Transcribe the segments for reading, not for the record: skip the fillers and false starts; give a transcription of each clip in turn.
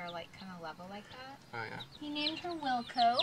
are like kind of level like that. Oh yeah. He named her Wilco.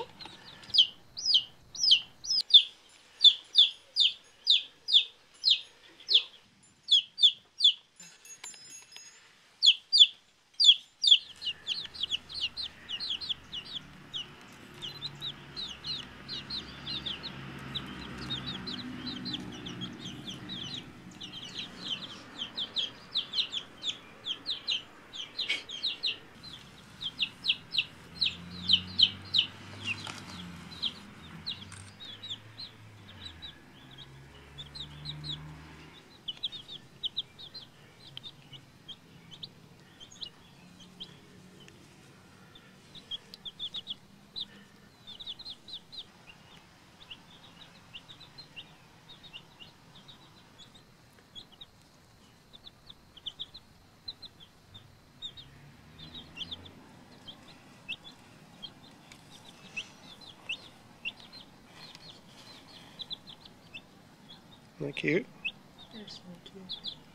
Isn't that cute? They're so cute.